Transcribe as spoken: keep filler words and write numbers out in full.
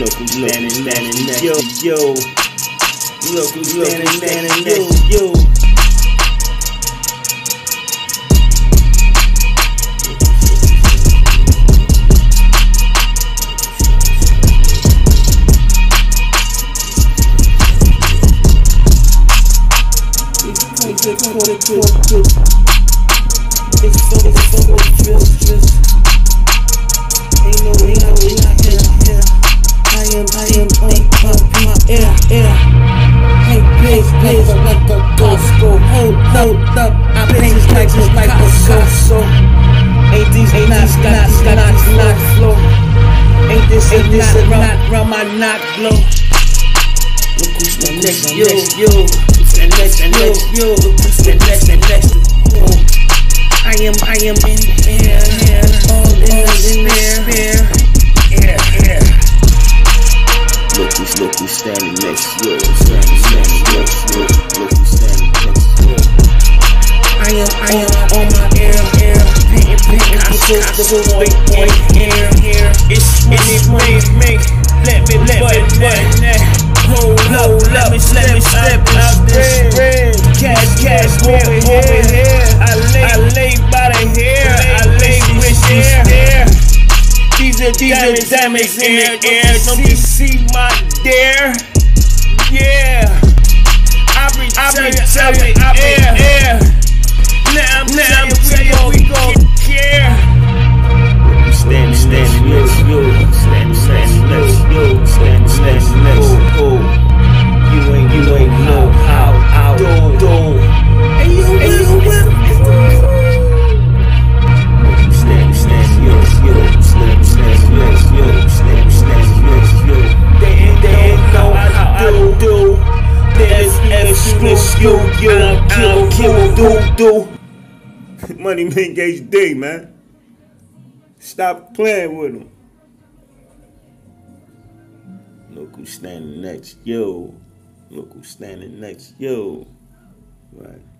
Look who's standing, standing next to you. Look who's standing, standing next to you. It's so, it's so, it's just, just ain't no way out here, here. I am, I am up, up, my air, air. Hey, please, please, like a ghost, go, hold, hold up. I paint like just like a so, ain't these knots, knots, knots, knots flow. Ain't this a knot, knot, round my knot blow. Look who's standing next to you, you. And next, and next, you. Look who's standing next, and next to you. I am, I am in there, yeah, all in there, yeah, yeah. Look who's, look who's standing next to you, standing, standing next to you. Look who's standing next to you. I am, I am on my air, air, painting, painting. I put the boy, boy, here, here. It's money, money, make. Let me, let me, let me. Hold up, let me, let me step out this spread. Cash, cash, over here. I lay, I lay by the hair. I lay with the hair. These are, these are diamonds in the air. Don't you see my dare? Yeah. I be telling, I be air. Now I'm, now I'm telling we gon' care. Stand, stand, next to you. Stand, stand, next to you. Stand, stand, next to you. You ain't, you ain't know how, how, do, do. Hey, you, hey, you, well. Stand, stand, next to you. Stand, stand, next to you. Stand, stand, next to you. They ain't, they ain't know how I do. There's exclusive, you, you. I'll kill, do, do. Money Mink H D, man. Stop playing with him. Look who's standing next, yo. Look who's standing next, yo. Right.